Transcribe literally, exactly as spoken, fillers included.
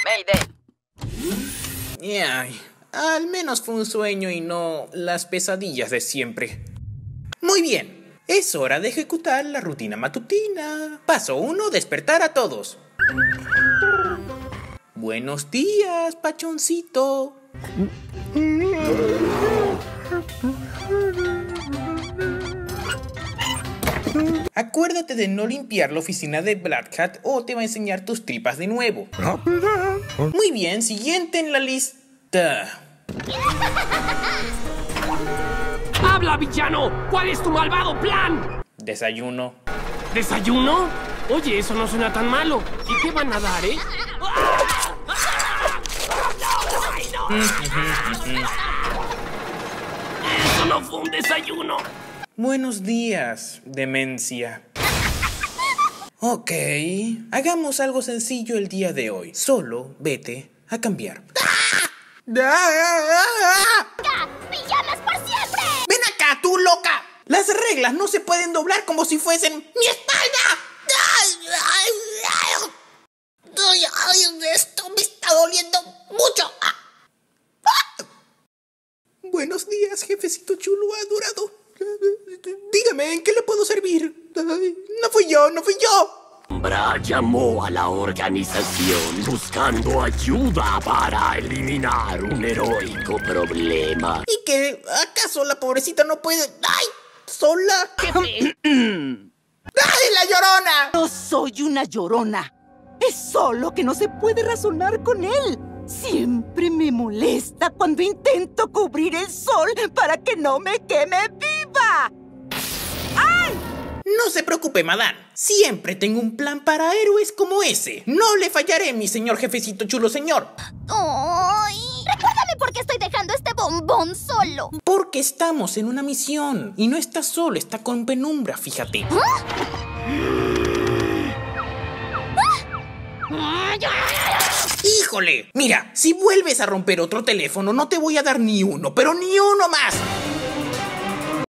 Mayday. Ay, al menos fue un sueño y no las pesadillas de siempre. Muy bien, es hora de ejecutar la rutina matutina. Paso uno, despertar a todos. Buenos días, pachoncito. Acuérdate de no limpiar la oficina de Black Hat o te va a enseñar tus tripas de nuevo. Muy bien, siguiente en la lista. ¡Habla, villano! ¿Cuál es tu malvado plan? Desayuno. ¿Desayuno? Oye, eso no suena tan malo. ¿Y qué van a dar, eh? ¡Eso no fue un desayuno! Buenos días, demencia. Ok, hagamos algo sencillo el día de hoy. Solo vete a cambiar. ¡Pijamas por siempre! ¡Ven acá, tú loca! Las reglas no se pueden doblar como si fuesen mi espalda. Esto me está doliendo mucho. Buenos días, jefecito chulo adorado. Dígame, ¿en qué le puedo servir? No fui yo, no fui yo. Bra llamó a la organización buscando ayuda para eliminar un heroico problema. ¿Y qué? ¿Acaso la pobrecita no puede? ¡Ay! ¿Sola? Jefe. ¡Ay, la llorona! No soy una llorona. Es solo que no se puede razonar con él. Siempre me molesta cuando intento cubrir el sol para que no me queme viva. ¡Ay! No se preocupe, madame. Siempre tengo un plan para héroes como ese. No le fallaré, mi señor jefecito chulo señor. ¡Ay! Recuérdame por qué estoy dejando este bombón solo. Porque estamos en una misión. Y no está solo, está con Penumbra, fíjate. ¿Ah? ¡Híjole! Mira, si vuelves a romper otro teléfono, no te voy a dar ni uno, pero ni uno más.